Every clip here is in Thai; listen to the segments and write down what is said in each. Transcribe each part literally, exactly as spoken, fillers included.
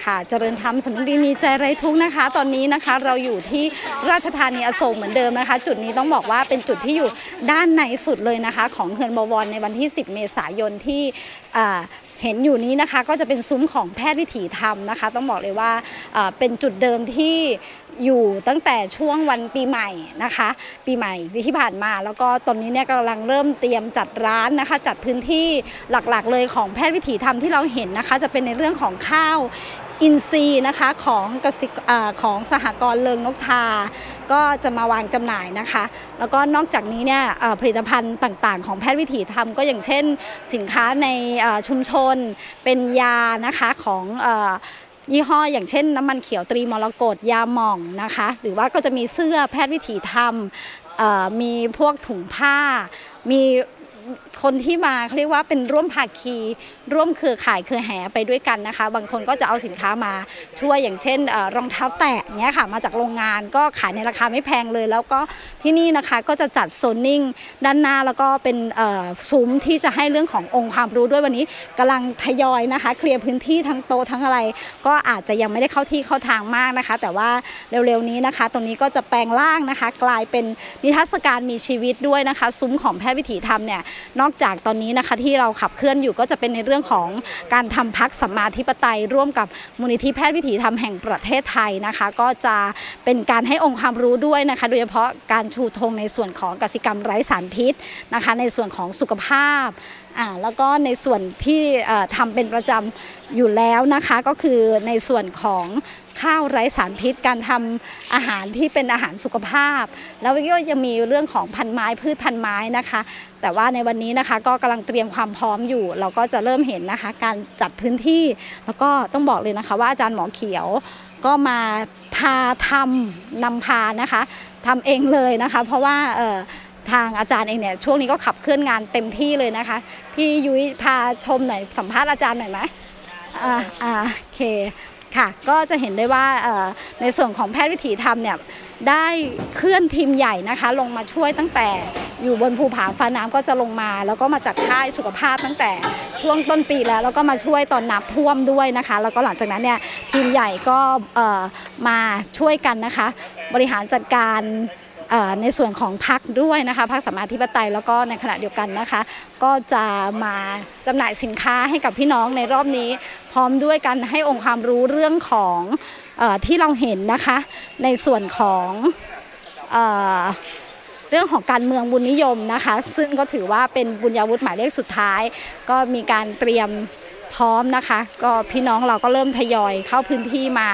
ค่ะเจริญธรรมสำนึกดีมีใจไร้ทุกข์นะคะตอนนี้นะคะเราอยู่ที่ราชธานีอโศกเหมือนเดิมนะคะจุดนี้ต้องบอกว่าเป็นจุดที่อยู่ด้านในสุดเลยนะคะของเขื่อนบวรในวันที่สิบเมษายนที่เห็นอยู่นี้นะคะก็จะเป็นซุ้มของแพทย์วิถีธรรมนะคะต้องบอกเลยว่าเป็นจุดเดิมที่อยู่ตั้งแต่ช่วงวันปีใหม่นะคะปีใหม่ที่ผ่านมาแล้วก็ตอนนี้เนี่ยกำลังเริ่มเตรียมจัดร้านนะคะจัดพื้นที่หลักๆเลยของแพทย์วิถีธรรมที่เราเห็นนะคะจะเป็นในเรื่องของข้าวอินทรีย์นะคะของกสิของสหกรณ์เลิงนกทาก็จะมาวางจำหน่ายนะคะแล้วก็นอกจากนี้เนี่ยผลิตภัณฑ์ต่างๆของแพทย์วิถีธรรมก็อย่างเช่นสินค้าในชุมชนเป็นยานะคะของยี่ห้ออย่างเช่นน้ำมันเขียวตรีมรกตยาหม่องนะคะหรือว่าก็จะมีเสื้อแพทย์วิถีธรรมมีพวกถุงผ้ามีคนที่มาเขาเรียกว่าเป็นร่วมภาคีร่วมเครือข่ายเครือแห่ไปด้วยกันนะคะบางคนก็จะเอาสินค้ามาช่วยอย่างเช่นรองเท้าแตะเนี้ยค่ะมาจากโรงงานก็ขายในราคาไม่แพงเลยแล้วก็ที่นี่นะคะก็จะจัดโซนนิ่งด้านหน้าแล้วก็เป็นซุ้มที่จะให้เรื่องขององค์ความรู้ด้วยวันนี้กำลังทยอยนะคะเคลียร์พื้นที่ทั้งโต๊ะทั้งอะไรก็อาจจะยังไม่ได้เข้าที่เข้าทางมากนะคะแต่ว่าเร็วๆนี้นะคะตรงนี้ก็จะแปลงร่างนะคะกลายเป็นนิทรรศการมีชีวิตด้วยนะคะซุ้มของแพทย์วิถีธรรมเนี่ยนอกจากตอนนี้นะคะที่เราขับเคลื่อนอยู่ก็จะเป็นในเรื่องของการทำพรรคสัมมาธิปไตยร่วมกับมูลนิธิแพทย์วิถีธรรมแห่งประเทศไทยนะคะก็จะเป็นการให้องค์ความรู้ด้วยนะคะโดยเฉพาะการชูธงในส่วนของกสิกรรมไร้สารพิษนะคะในส่วนของสุขภาพอ่าแล้วก็ในส่วนที่ทำเป็นประจำอยู่แล้วนะคะก็คือในส่วนของข้าวไร้สารพิษการทำอาหารที่เป็นอาหารสุขภาพแล้วก็ยังมีเรื่องของพันไม้พืชพันไม้นะคะแต่ว่าในวันนี้นะคะก็กำลังเตรียมความพร้อมอยู่เราก็จะเริ่มเห็นนะคะการจัดพื้นที่แล้วก็ต้องบอกเลยนะคะว่าอาจารย์หมอเขียวก็มาพาทำนำพานะคะทำเองเลยนะคะเพราะว่าเอ่อทางอาจารย์เองเนี่ยช่วงนี้ก็ขับเคลื่อนงานเต็มที่เลยนะคะพี่ยุ้ยพาชมหน่อยสัมภาษณ์อาจารย์หน่อยไหมอ่าอ่าโอเคค่ะก็จะเห็นได้ว่าในส่วนของแพทย์วิถีธรรมเนี่ยได้เคลื่อนทีมใหญ่นะคะลงมาช่วยตั้งแต่อยู่บนภูผาฟ้าน้ำก็จะลงมาแล้วก็มาจัดค่ายสุขภาพตั้งแต่ช่วงต้นปีแล้วแล้วก็มาช่วยตอนน้ำท่วมด้วยนะคะแล้วก็หลังจากนั้นเนี่ยทีมใหญ่ก็มาช่วยกันนะคะบริหารจัดการในส่วนของพรรคด้วยนะคะพรรคสัมมาธิปไตยแล้วก็ในขณะเดียวกันนะคะก็จะมาจำหน่ายสินค้าให้กับพี่น้องในรอบนี้พร้อมด้วยกันให้องค์ความรู้เรื่องของเอ่อที่เราเห็นนะคะในส่วนของเอ่อเรื่องของการเมืองบุญนิยมนะคะซึ่งก็ถือว่าเป็นบุญญาวุฒิหมายเลขสุดท้ายก็มีการเตรียมพร้อมนะคะก็พี่น้องเราก็เริ่มทยอยเข้าพื้นที่มา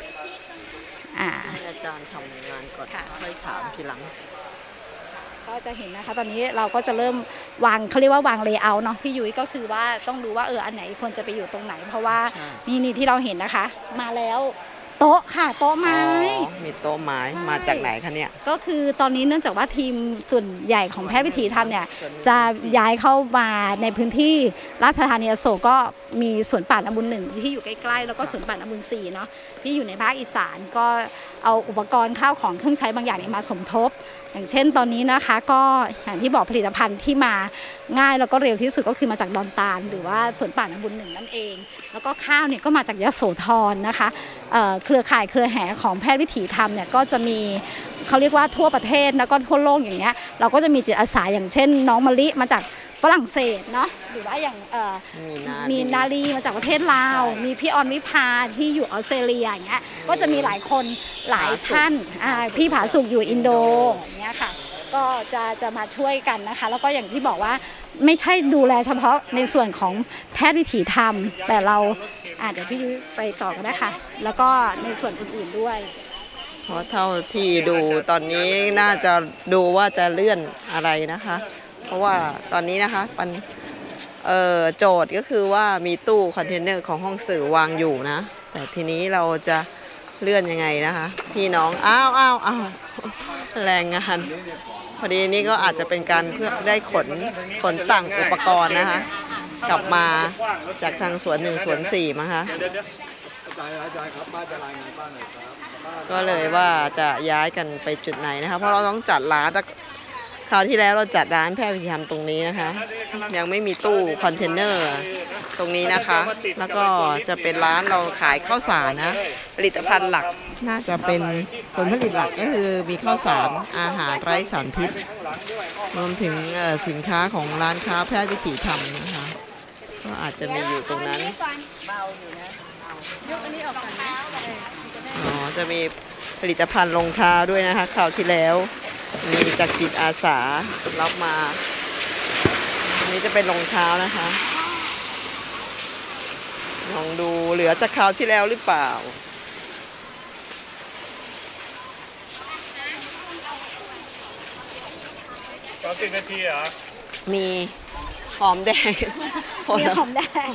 อาจารย์ทำงานก่อนค่อยถามทีหลังก็จะเห็นนะคะตอนนี้เราก็จะเริ่มวางเขาเรียกว่าวางเลเยอร์เนาะพี่ยุ้ยก็คือว่าต้องดูว่าเอออันไหนควรจะไปอยู่ตรงไหนเพราะว่านี่นี่ที่เราเห็นนะคะมาแล้วโต๊ะค่ะโต๊ะไม้มีโต๊ะไม้มาจากไหนคะเนี่ยก็คือตอนนี้เนื่องจากว่าทีมส่วนใหญ่ของแพทย์วิถีธรรมเนี่ยจะย้ายเข้ามาในพื้นที่ราชธานีอโศกก็มีสวนป่าอบุญหนึ่งที่อยู่ใกล้ๆแล้วก็สวนป่าอบุญสี่เนาะที่อยู่ในภาคอีสานก็เอาอุปกรณ์ข้าวของเครื่องใช้บางอย่างมาสมทบอย่างเช่นตอนนี้นะคะก็อย่างที่บอกผลิตภัณฑ์ที่มาง่ายแล้วก็เร็วที่สุดก็คือมาจากดอนตาลหรือว่าสวนป่าอบุญหนึ่งนั่นเองแล้วก็ข้าวเนี่ยก็มาจากยโสธรนะคะเครือข่ายเครือแห่ของแพทย์วิถีธรรมเนี่ยก็จะมีเขาเรียกว่าทั่วประเทศแล้วก็ทั่วโลกอย่างเงี้ยเราก็จะมีจิตอาสาอย่างเช่นน้องมะลิมาจากฝรั่งเศสเนาะหรือว่าอย่างมีนาลีมาจากประเทศลาวมีพี่ออนวิภาที่อยู่ออสเตรเลียอย่างเงี้ยก็จะมีหลายคนหลายท่านพี่ผาสุกอยู่อินโดอย่างเงี้ยค่ะก็จะจะมาช่วยกันนะคะแล้วก็อย่างที่บอกว่าไม่ใช่ดูแลเฉพาะในส่วนของแพทย์วิถีธรรมแต่เราเดี๋ยวพี่ยุ้ยไปต่อกันนะคะแล้วก็ในส่วนอื่นๆด้วยเพราะเท่าที่ดูตอนนี้น่าจะดูว่าจะเลื่อนอะไรนะคะเพราะว่าตอนนี้นะคะมันเอ่อโจทย์ก็คือว่ามีตู้คอนเทนเนอร์ของห้องสื่อวางอยู่นะแต่ทีนี้เราจะเลื่อนยังไงนะคะพี่น้องอ้าวอ้าวอ้าวแรงงานพอดีนี่ก็อาจจะเป็นการเพื่อได้ขนขนต่างอุปกรณ์นะคะกลับมาจากทางสวนหนึ่งสวนสี่มั้งคะก็เลยว่าจะย้ายกันไปจุดไหนนะคะเพราะเราต้องจัดร้านคราวที่แล้วเราจัดร้านแพทย์วิถีธรรมตรงนี้นะคะยังไม่มีตู้คอนเทนเนอร์ตรงนี้นะคะ แล้วก็จะเป็นร้านเราขายข้าวสารนะผลิตภัณฑ์หลักน่าจะเป็นผลผลิตหลักก็คือมีข้าวสารอาหารไร้สารพิษรวมถึงสินค้าของร้านค้าแพทย์วิถีธรรมนะคะก็อาจจะมีอยู่ตรงนั้นอ๋อจะมีผลิตภัณฑ์รองเท้าด้วยนะคะคราวที่แล้วมีจากจิตอาสารับมาอันนี้จะเป็นรองเท้านะคะลองดูเหลือจากคราวที่แล้วหรือเปล่าสามสิบนาทีเหรอมีหอมแดงมีหอมแดง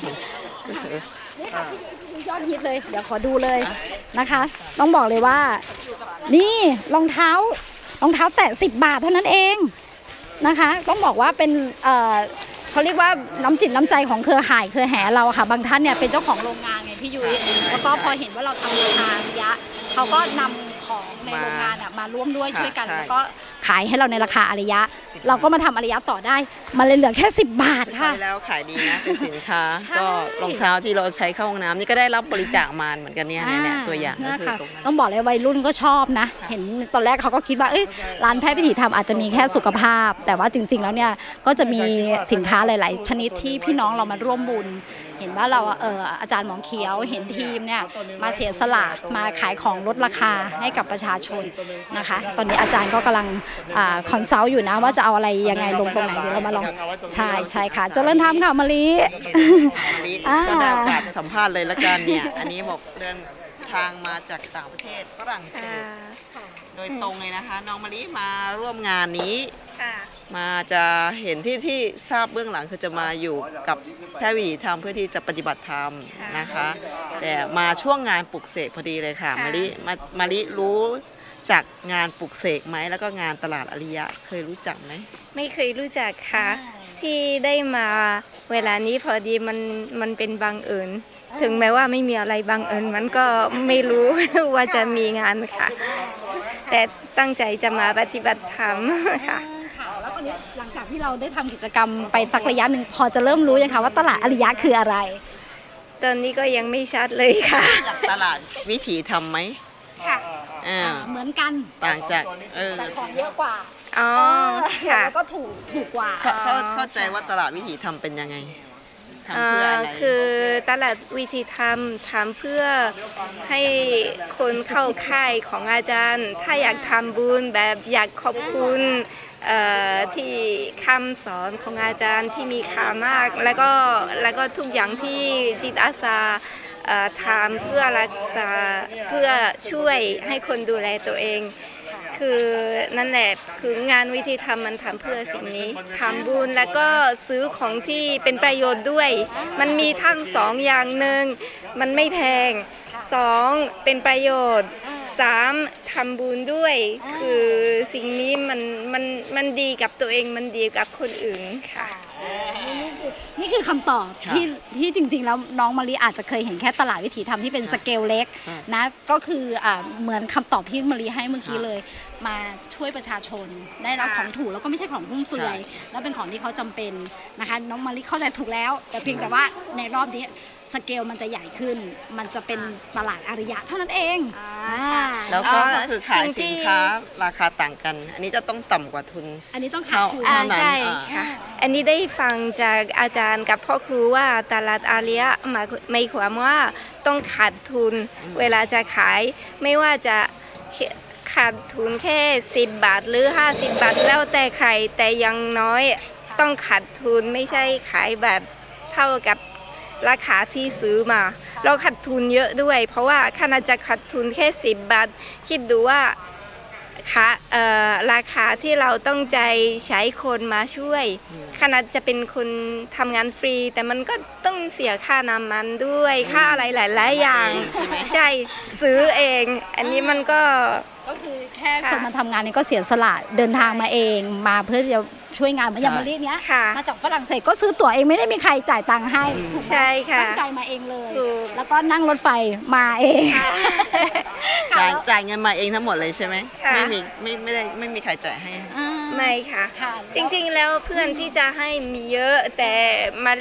ยอดฮิตเลยเดี๋ยวขอดูเลยนะคะต้องบอกเลยว่านี่รองเท้ารองเท้าแตะสิบบาทเท่านั้นเองนะคะต้องบอกว่าเป็นเอ่อเขาเรียกว่าน้ำจิตน้ำใจของเครือข่ายเครือแห่เราค่ะบางท่านเนี่ยเป็นเจ้าของโรงงานไงพี่ยุ้ยแล้วก็พอเห็นว่าเราทำราคาระยะเขาก็นำของในโรงงานมาร่วมด้วยช่วยกันแล้วก็ขายให้เราในราคาอริยะเราก็มาทำอริยะต่อได้มันเลยเหลือแค่สิบบาทค่ะแล้วขายดีนะเป็นสินค้าก็รองเท้าที่เราใช้เข้าห้องน้ำนี่ก็ได้รับบริจาคมาเหมือนกันเนี่ยเนี่ยตัวอย่างก็คือตรงนั้นต้องบอกเลยวัยรุ่นก็ชอบนะเห็นตอนแรกเขาก็คิดว่าเอ้ยร้านแพทย์วิถีธรรมอาจจะมีแค่สุขภาพแต่ว่าจริงๆแล้วเนี่ยก็จะมีสินค้าหลายๆชนิดที่พี่น้องเรามาร่วมบุญเห็นว่าเราเอออาจารย์หมอเขียวเห็นทีมเนี่ยมาเสียสละมาขายของลดราคาให้กับประชาชนนะคะตอนนี้อาจารย์ก็กำลังคอนซัลท์อยู่นะว่าจะเอาอะไรยังไงลงตรงไหนเดี๋ยวเรามาลองใช่ใช่ค่ะเจริญธรรมค่ะมะลิก็ได้โอกาสสัมภาษณ์เลยละกันเนี่ยอันนี้บอกเดินทางมาจากต่างประเทศฝรั่งเศสโดยตรงเลยนะคะน้องมะลิมาร่วมงานนี้มาจะเห็นที่ที่ทราบเบื้องหลังคือจะมาอยู่กับแพทย์วิถีธรรมเพื่อที่จะปฏิบัติธรรมนะคะแต่มาช่วงงานปลุกเสกพอดีเลยค่ะมะลิมามาลิรู้จากงานปลุกเสกไหมแล้วก็งานตลาดอริยะเคยรู้จักไหมไม่เคยรู้จักค่ะที่ได้มาเวลานี้พอดีมันมันเป็นบังเอิญถึงแม้ว่าไม่มีอะไรบังเอิญมันก็ไม่รู้ว่าจะมีงานค่ะแต่ตั้งใจจะมาปฏิบัติธรรมค่ะแล้วคนนี้หลังจากที่เราได้ทำกิจกรรมไปสักระยะหนึ่งพอจะเริ่มรู้ยังคะว่าตลาดอริยะคืออะไรตอนนี้ก็ยังไม่ชัดเลยค่ะตลาดวิถีธรรมไหมค่ะเหมือนกันต่างจากแต่ของเยอะกว่าอ๋อค่ะแล้วก็ถูกถูกกว่าเขาเข้าใจว่าตลาดวิถีธรรมเป็นยังไงทำเพื่ออะไรคือตลาดวิถีธรรมทำเพื่อให้คนเข้าค่ายของอาจารย์ถ้าอยากทำบุญแบบอยากขอบคุณที่คำสอนของอาจารย์ที่มีค่ามากแล้วก็แล้วก็ทุกอย่างที่จิตอาสาทำเพื่อรักษาเพื่อช่วยให้คนดูแลตัวเองคือนั่นแหละคืองานวิธีทำมันทำเพื่อสิ่งนี้ทำบุญแล้วก็ซื้อของที่เป็นประโยชน์ด้วยมันมีทั้งสองอย่างหนึ่งมันไม่แพงสองเป็นประโยชน์สามทำบุญด้วยคือสิ่งนี้มันมันมันดีกับตัวเองมันดีกับคนอื่นค่ะนี่คือคำตอบที่ที่จริงๆแล้วน้องมะลิอาจจะเคยเห็นแค่ตลาดวิถีธรรมที่เป็นสเกลเล็กนะก็คืออ่าเหมือนคำตอบที่มะลิให้เมื่อกี้เลยมาช่วยประชาชนได้รับของถูกแล้วก็ไม่ใช่ของฟุ่มเฟือยแล้วเป็นของที่เขาจำเป็นนะคะน้องมะลิเข้าใจถูกแล้วแต่เพียงแต่ว่าในรอบนี้สเกลมันจะใหญ่ขึ้นมันจะเป็นตลาดอริยะเท่านั้นเองแล้วก็คือขายสินค้าราคาต่างกันอันนี้จะต้องต่ำกว่าทุนอันนี้ต้องขาดทุนใช่ค่ะอันนี้ได้ฟังจากอาจารย์กับพ่อครูว่าตลาดอริยะหมายความว่าต้องขาดทุนเวลาจะขายไม่ว่าจะขาดทุนแค่สิบบาทหรือห้าสิบบาทแล้วแต่ใครแต่ยังน้อยต้องขาดทุนไม่ใช่ขายแบบเท่ากับราคาที่ซื้อมาเราขาดทุนเยอะด้วยเพราะว่าขนาดจะขาดทุนแค่สิบบาทคิดดูว่าค่าราคาที่เราต้องใจใช้คนมาช่วยขนาดจะเป็นคนทำงานฟรีแต่มันก็ต้องเสียค่าน้ำมันด้วยค่าอะไรหลายๆอย่างใช่ซื้อเองอันนี้มันก็ก็คือแค่คนมาทำงานนี่ก็เสียสละเดินทางมาเองมาเพื่อจะช่วยงานเหมือนอย่างมะลิเนี้ยมาจากฝรั่งเศสก็ซื้อตั๋วเองไม่ได้มีใครจ่ายตังค์ให้ใช่ค่ะตั้งใจมาเองเลยแล้วก็นั่งรถไฟมาเองจ่ายเงินมาเองทั้งหมดเลยใช่ไหมไม่มีไม่ไม่ได้ไม่มีใครจ่ายให้ไม่ค่ะจริงๆแล้วเพื่อนที่จะให้มีเยอะแต่มะลิ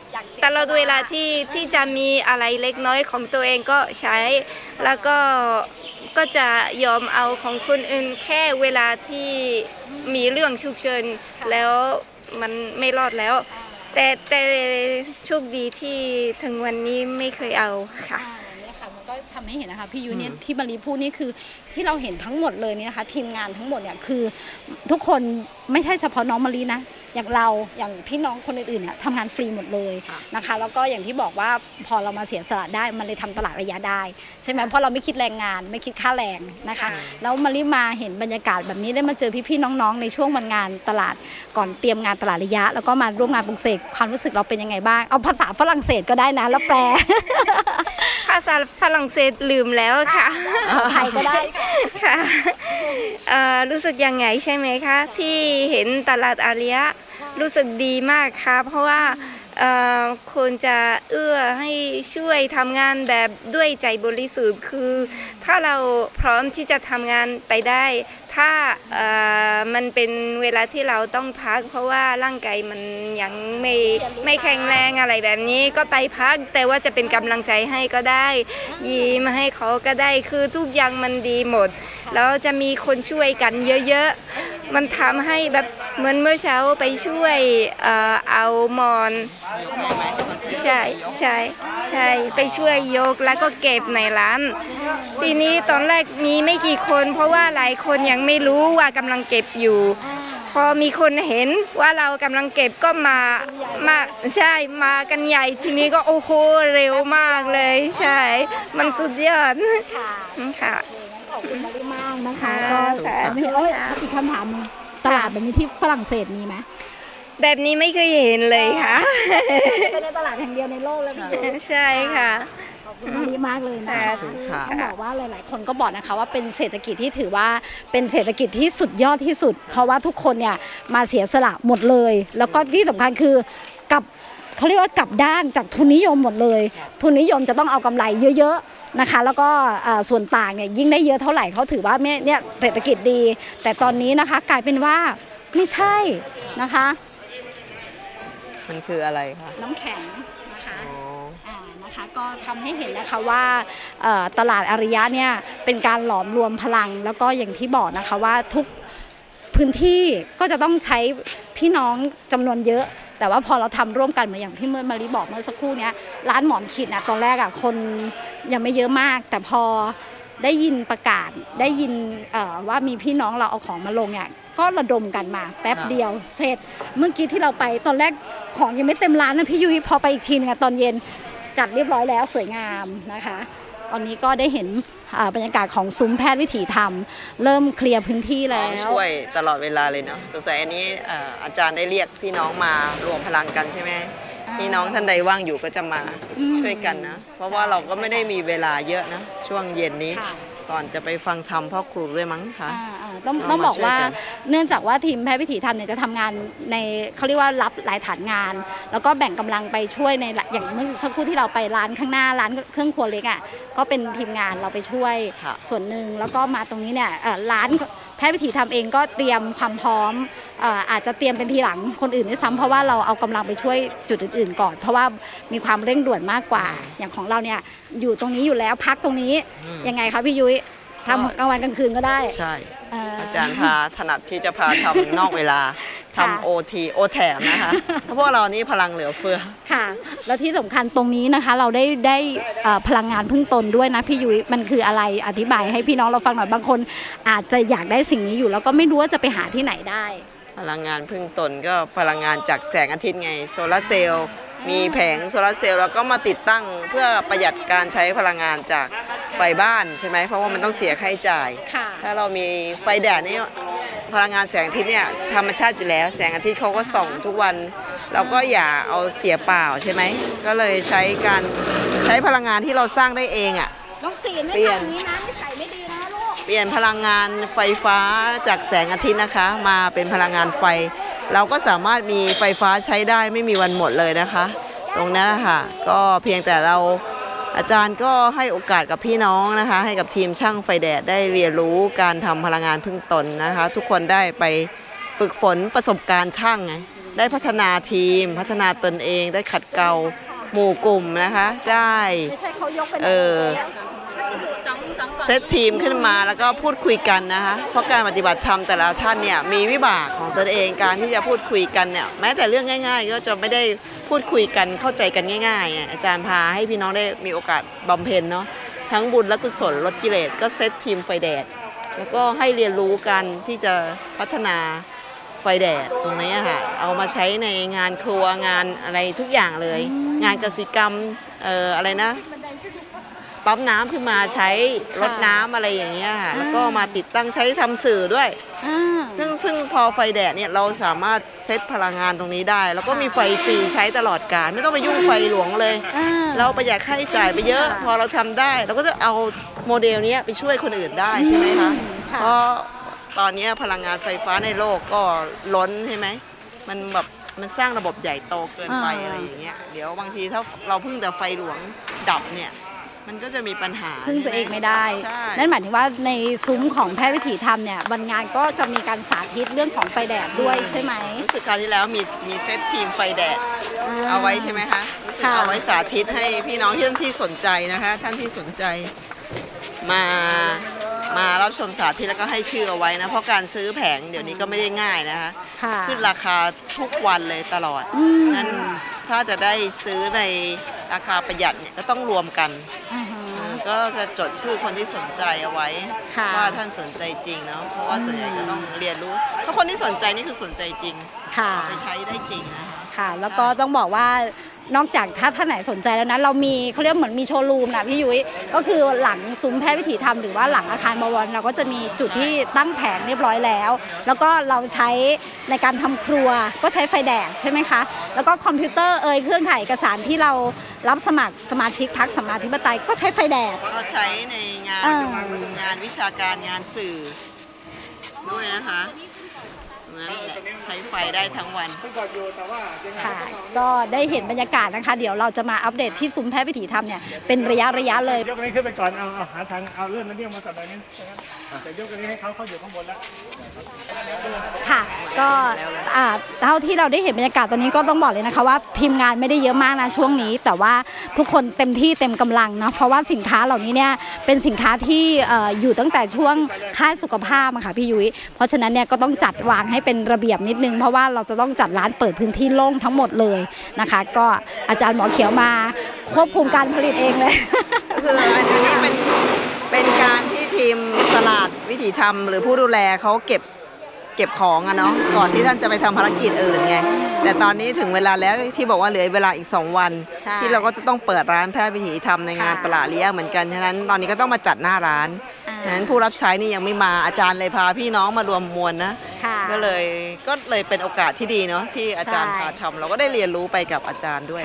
ตลอดเวลาที่ที่จะมีอะไรเล็กน้อยของตัวเองก็ใช้ แล้วก็ก็จะยอมเอาของคนอื่นแค่เวลาที่มีเรื่องฉุกเฉินแล้วมันไม่รอดแล้ว แต่แต่โชคดีที่ถึงวันนี้ไม่เคยเอาค่ะเนี่ยค่ะมันก็ทำให้เห็นนะคะพี่ยุ้ยเนี่ยที่มารีพูดนี่คือที่เราเห็นทั้งหมดเลยเนี่ยนะคะทีมงานทั้งหมดเนี่ยคือทุกคนไม่ใช่เฉพาะน้องมารีนะอย่างเราอย่างพี่น้องคนอื่นๆเนี่ยทำงานฟรีหมดเลยนะคะแล้วก็อย่างที่บอกว่าพอเรามาเสียสละได้มันเลยทำตลาดระยะได้ใช่ไหมเพราะเราไม่คิดแรงงานไม่คิดค่าแรงนะคะแล้วมารีมาเห็นบรรยากาศแบบนี้ได้มาเจอพี่ๆน้องๆในช่วงวันงานตลาดก่อนเตรียมงานตลาดระยะแล้วก็มาร่วมงานปลุกเสกความรู้สึกเราเป็นยังไงบ้างเอาภาษาฝรั่งเศสก็ได้นะแล้วแปลภาษาฝรั่งเศสลืมแล้วค่ะไทยก็ได้ค่ะรู้สึกยังไงใช่ไหมคะที่เห็นตลาดอาริยะรู้สึกดีมากค่ะเพราะว่าคนจะเอื้อให้ช่วยทำงานแบบด้วยใจบริสุทธิ์คือถ้าเราพร้อมที่จะทำงานไปได้ถ้ามันเป็นเวลาที่เราต้องพักเพราะว่าร่างกายมันยังไม่ไม่แข็งแรงอะไรแบบนี้ก็ไปพักแต่ว่าจะเป็นกำลังใจให้ก็ได้ยิ้มให้เขาก็ได้คือทุกอย่างมันดีหมดแล้วจะมีคนช่วยกันเยอะๆมันทำให้แบบเหมือนเมื่อเช้าไปช่วยเอาหมอนใช่ใช่ใช่ไปช่วยยกแล้วก็เก็บในร้านทีนี้ตอนแรกมีไม่กี่คนเพราะว่าหลายคนยังไม่รู้ว่ากำลังเก็บอยู่พอมีคนเห็นว่าเรากำลังเก็บก็มามาใช่มากันใหญ่ทีนี้ก็โอ้โหเร็วมากเลยใช่มันสุดยอดค่ะขอบคุณมากนะคะก็มีอีกคำถามนึงตลาดแบบนี้ที่ฝรั่งเศสมีไหมแบบนี้ไม่เคยเห็นเลยค่ะเป็นในตลาดแห่งเดียวในโลกแล้วพี่ยุ้ยใช่ค่ะขอบคุณดีมากเลยนะคะต้องบอกว่าหลายๆคนก็บอกนะคะว่าเป็นเศรษฐกิจที่ถือว่าเป็นเศรษฐกิจที่สุดยอดที่สุดเพราะว่าทุกคนเนี่ยมาเสียสละหมดเลยแล้วก็ที่สำคัญคือกับเขาเรียกว่ากลับด้านจากทุนนิยมหมดเลยทุนนิยมจะต้องเอากำไรเยอะๆนะคะแล้วก็ส่วนต่างเนี่ยยิ่งได้เยอะเท่าไหร่เขาถือว่าเนี่ยเศรษฐกิจดีแต่ตอนนี้นะคะกลายเป็นว่าไม่ใช่นะคะมันคืออะไรคะน้ำแข็งนะคะอ่านะคะก็ทำให้เห็นนะคะว่าตลาดอาริยะเนี่ยเป็นการหลอมรวมพลังแล้วก็อย่างที่บอกนะคะว่าทุกพื้นที่ก็จะต้องใช้พี่น้องจำนวนเยอะแต่ว่าพอเราทำร่วมกันเหมือนอย่างที่เมื่อมารีบอกเมื่อสักครู่นี้ร้านหมอนขีดนะตอนแรกอ่ะคนยังไม่เยอะมากแต่พอได้ยินประกาศได้ยินว่ามีพี่น้องเราเอาของมาลงเนี่ยก็ระดมกันมาแป๊บเดียวเสร็จเมื่อกี้ที่เราไปตอนแรกของยังไม่เต็มร้านนะพี่ยุ้ยพอไปอีกทีนึงตอนเย็นจัดเรียบร้อยแล้วสวยงามนะคะตอนนี้ก็ได้เห็นบรรยากาศของซุ้มแพทย์วิถีธรรมเริ่มเคลียร์พื้นที่แล้วช่วยตลอดเวลาเลยเนาะสงสัยอันนี้อาจารย์ได้เรียกพี่น้องมารวมพลังกันใช่ไหมพี่น้องท่านใดว่างอยู่ก็จะมาช่วยกันนะเพราะว่าเราก็ไม่ได้มีเวลาเยอะนะช่วงเย็นนี้ก่อนจะไปฟังธรรมพ่อครูด้วยมั้งคะต้องต้องบอกว่าเนื่องจากว่าทีมแพทย์วิถีธรรมเนี่ยจะทำงานในเขาเรียกว่ารับหลายฐานงานแล้วก็แบ่งกำลังไปช่วยในอย่างเมื่อสักครู่ที่เราไปร้านข้างหน้าร้านเครื่องครัวเล็กอ่ะก็เป็นทีมงานเราไปช่วยส่วนหนึ่งแล้วก็มาตรงนี้เนี่ยร้านแพทย์วิถีธรรมเองก็เตรียมความพร้อมอาจจะเตรียมเป็นทีหลังคนอื่นด้วยซ้ำเพราะว่าเราเอากำลังไปช่วยจุดอื่นๆก่อนเพราะว่ามีความเร่งด่วนมากกว่าอย่างของเราเนี่ยอยู่ตรงนี้อยู่แล้วพักตรงนี้ยังไงคะพี่ยุ้ยทำกลางวันกลางคืนก็ได้ใช่อาจารย์พาถนัดที่จะพาทำนอกเวลาทำโอทีโอแถมนะคะเพราะพวกเรานี่พลังเหลือเฟือค่ะแล้วที่สำคัญตรงนี้นะคะเราได้ได้พลังงานพึ่งตนด้วยนะพี่ยุ้ยมันคืออะไรอธิบายให้พี่น้องเราฟังหน่อยบางคนอาจจะอยากได้สิ่งนี้อยู่แล้วก็ไม่รู้ว่าจะไปหาที่ไหนได้พลังงานพึ่งตนก็พลังงานจากแสงอาทิตย์ไงโซลาร์เซลล์มีแผงโซลาร์เซลล์แล้วก็มาติดตั้งเพื่อประหยัดการใช้พลังงานจากไฟบ้านใช่ไหมเพราะว่ามันต้องเสียค่าใช้จ่ายถ้าเรามีไฟแดดนี่พลังงานแสงอาทิตย์เนี่ยธรรมชาติอยู่แล้วแสงอาทิตย์เขาก็ส่องทุกวันเราก็อย่าเอาเสียเปล่าใช่ไหมก็เลยใช้การใช้พลังงานที่เราสร้างได้เองอ่ะเปลี่ยนนี้นะไม่ใส่ไม่ดีนะลูกเปลี่ยนพลังงานไฟฟ้าจากแสงอาทิตย์นะคะมาเป็นพลังงานไฟเราก็สามารถมีไฟฟ้าใช้ได้ไม่มีวันหมดเลยนะคะตรงนั้นนะคะก็เพียงแต่เราอาจารย์ก็ให้โอกาสกับพี่น้องนะคะให้กับทีมช่างไฟแดดได้เรียนรู้การทำพลังงานพึ่งตนนะคะทุกคนได้ไปฝึกฝนประสบการณ์ช่างไงได้พัฒนาทีมพัฒนาตนเองได้ขัดเกลาหมู่กลุ่มนะคะได้เออเซตทีมขึ้นมาแล้วก็พูดคุยกันนะคะเพราะการปฏิบัติธรรมแต่ละท่านเนี่ยมีวิบากของตนเองการที่จะพูดคุยกันเนี่ยแม้แต่เรื่องง่ายๆก็จะไม่ได้พูดคุยกันเข้าใจกันง่ายๆอาจารย์พาให้พี่น้องได้มีโอกาสบำเพ็ญเนาะทั้งบุญและกุศลลดกิเลสก็เซตทีมไฟแดดแล้วก็ให้เรียนรู้กันที่จะพัฒนาไฟแดดตรงนี้ค่ะเอามาใช้ในงานครัวงานอะไรทุกอย่างเลยงานกสิกรรมเอ่ออะไรนะปั๊มน้ำขึ้นมาใช้รดน้ำอะไรอย่างเงี้ยค่ะแล้วก็มาติดตั้งใช้ทำสื่อด้วยซึ่งซึ่งพอไฟแดดเนี่ยเราสามารถเซตพลังงานตรงนี้ได้แล้วก็มีไฟฟรีใช้ตลอดกาลไม่ต้องไปยุ่งไฟหลวงเลยเราประหยัดค่าใช้จ่ายไปเยอะพอเราทำได้เราก็จะเอาโมเดลนี้ไปช่วยคนอื่นได้ใช่ไหมคะเพราะตอนนี้พลังงานไฟฟ้าในโลกก็ล้นใช่ไหมมันแบบมันสร้างระบบใหญ่โตเกินไปอะไรอย่างเงี้ยเดี๋ยวบางทีถ้าเราพึ่งแต่ไฟหลวงดับเนี่ยมันก็จะมีปัญหาพึ่งตัวเองไม่ได้นั่นหมายถึงว่าในซุ้มของแพทย์วิถีธรรมเนี่ยวันงานก็จะมีการสาธิตเรื่องของไฟแดดด้วยใช่ไหมรู้สึกคราวที่แล้วมีมีเซตทีมไฟแดดเอาไว้ใช่ไหมคะรู้สึกเอาไว้สาธิตให้พี่น้องที่ท่านที่สนใจนะคะท่านที่สนใจมามารับชมสาธิตแล้วก็ให้ชื่อเอาไว้นะเพราะการซื้อแผงเดี๋ยวนี้ก็ไม่ได้ง่ายนะคะขึ้นราคาทุกวันเลยตลอดนั้นถ้าจะได้ซื้อในราคาประหยัดเนี่ยก็ต้องรวมกันก็จะจดชื่อคนที่สนใจเอาไว้ว่าท่านสนใจจริงเนาะเพราะว่าส่วนใหญ่ก็ต้องเรียนรู้เพราะคนที่สนใจนี่คือสนใจจริงไปใช้ได้จริงนะค่ะแล้วก็ต้องบอกว่านอกจากถ้าท่านไหนสนใจแล้วนะเรามีเขาเรียกเหมือนมีโชว์รูมนะพี่ยุ้ยก็คือหลังซุ้มแพทย์วิถีธรรมหรือว่าหลังอาคารบวรเราก็จะมีจุดที่ตั้งแผงเรียบร้อยแล้วแล้วก็เราใช้ในการทำครัวก็ใช้ไฟแดดใช่ไหมคะแล้วก็คอมพิวเตอร์เอ่ยเครื่องถ่ายเอกสารที่เรารับสมัครสมาชิกพรรคสัมมาธิปไตยก็ใช้ไฟแดดก็ใช้ในงานงานวิชาการงานสื่อด้วยนะคะใช้ไฟได้ทั้งวันค่ะก็ได้เห็นบรรยากาศนะคะเดี๋ยวเราจะมาอัปเดตที่ซุ้มแพทย์วิถีธรรมเนี่ยเป็นระยะระยะเลยยกนี้ขึ้นไปก่อนเอาเอาหาทางเอาเลื่อนนั่นเรียกมาก่อนเลยนี่แต่ยกนี้ให้เขาเขาอยู่ข้างบนแล้วค่ะก็เท่าที่เราได้เห็นบรรยากาศตอนนี้ก็ต้องบอกเลยนะคะว่าทีมงานไม่ได้เยอะมากนะช่วงนี้แต่ว่าทุกคนเต็มที่เต็มกำลังนะเพราะว่าสินค้าเหล่านี้เนี่ยเป็นสินค้าที่อยู่ตั้งแต่ช่วงค่ายสุขภาพค่ะพี่ยุ้ยเพราะฉะนั้นเนี่ยก็ต้องจัดวางให้เป็นระเบียบนิดนึงเพราะว่าเราจะต้องจัดร้านเปิดพื้นที่โล่งทั้งหมดเลยนะคะก็อาจารย์หมอเขียวมาควบคุมการผลิตเองเลยคืออันนี้เป็นเป็นการที่ทีมตลาดวิถีธรรมหรือผู้ดูแลเขาเก็บเก็บของอะเนาะก่อนที่ท่านจะไปทำภารกิจอื่นไงแต่ตอนนี้ถึงเวลาแล้วที่บอกว่าเหลือเวลาอีกสองวันที่เราก็จะต้องเปิดร้านแพทย์วิถีธรรมในงานตลาดเลี้ยงเหมือนกันฉะนั้นตอนนี้ก็ต้องมาจัดหน้าร้านฉะนั้นผู้รับใช้นี่ยังไม่มาอาจารย์เลยพาพี่น้องมารวมมวลนะก็เลยก็เลยเป็นโอกาสที่ดีเนาะที่อาจารย์พาทำเราก็ได้เรียนรู้ไปกับอาจารย์ด้วย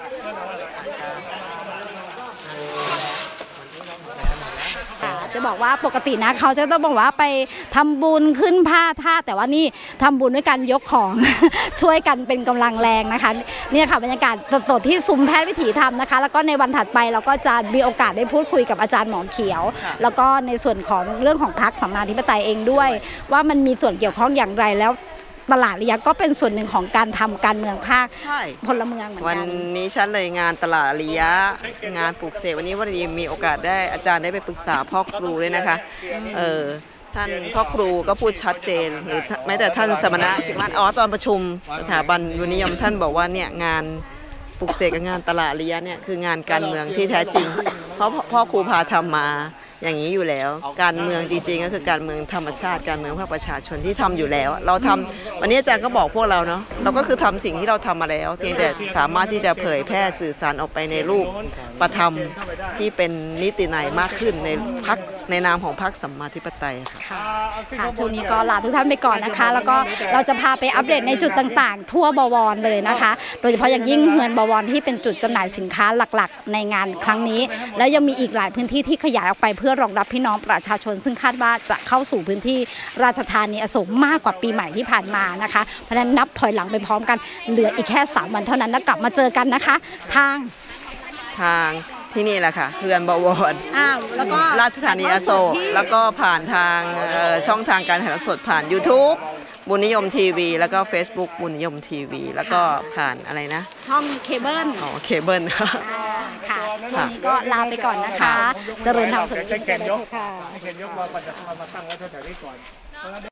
จะบอกว่าปกตินะเขาจะต้องบอกว่าไปทำบุญขึ้นผ้าท่าแต่ว่านี่ทำบุญด้วยการยกของ ช่วยกันเป็นกำลังแรงนะคะเนี่ยค่ะบรรยากาศสดๆที่ซุ้มแพทย์วิถีธรรมนะคะแล้วก็ในวันถัดไปเราก็จะมีโอกาสได้พูดคุยกับอาจารย์หมอเขียวแล้วก็ในส่วนของเรื่องของพรรคสัมมาธิปไตยเองด้วยว่ามันมีส่วนเกี่ยวข้องอย่างไรแล้วตลาดเลี้ยงก็เป็นส่วนหนึ่งของการทำการเมืองภาคพลเมืองเหมือนกันวันนี้ฉันเลยงานตลาดเลี้ยงงานปลูกเสกวันนี้วันนี้มีโอกาสได้อาจารย์ได้ไปปรึกษาพ่อครูเลยนะคะเออท่านพ่อครูก็พูดชัดเจนหรือแม้แต่ท่านสมณะสิมันอ๋อตอนประชุมสถาบันวุฒินิยมท่านบอกว่าเนี่ยงานปลูกเสกกับงานตลาดเลี้ยเนี่ยคืองานการเมืองที่แท้จริงเพราะพ่อครูพาทำมาอย่างนี้อยู่แล้วการเมืองจริงๆก็คือการเมืองธรรมชาติการเมืองภาคประชาชนที่ทำอยู่แล้วเราทำวันนี้อาจารย์ก็บอกพวกเราเนาะเราก็คือทำสิ่งที่เราทำมาแล้วเพียงแต่สามารถที่จะเผยแพร่สื่อสารออกไปในรูปประธรรมที่เป็นนิตินัยมากขึ้นในพรรคในนามของพรรคสัมมาธิปไตยค่ะค่ะช่วงนี้ก็ลาทุกท่านไปก่อนนะคะแล้วก็เราจะพาไปอัปเดตในจุดต่างๆทั่วบวรเลยนะคะโดยเฉพาะอย่างยิ่งเฮือนบวรที่เป็นจุดจำหน่ายสินค้าหลักๆในงานครั้งนี้แล้วยังมีอีกหลายพื้นที่ที่ขยายออกไปเพื่อรองรับพี่น้องประชาชนซึ่งคาดว่าจะเข้าสู่พื้นที่ราชธานีอโศกมากกว่าปีใหม่ที่ผ่านมานะคะเพราะฉะนั้นนับถอยหลังไปพร้อมกันเหลืออีกแค่สามวันเท่านั้นแล้วกลับมาเจอกันนะคะทางทางที่นี่แหละค่ะเฮือนบวรอ้าวแล้วก็ราชธานีอโศกแล้วก็ผ่านทางช่องทางการถ่ายทอดสดผ่าน YouTube บุญนิยมทีวีแล้วก็ Facebook บุญนิยมทีวีแล้วก็ผ่านอะไรนะช่องเคเบิลอ๋อเคเบิลค่ะค่ะวันนี้ก็ลาไปก่อนนะคะเจริญธรรมสุขใช้แขนยกค่ะใช้แขนยกมาปัจจุบันมาตั้งไว้แถวๆนี้ก่อน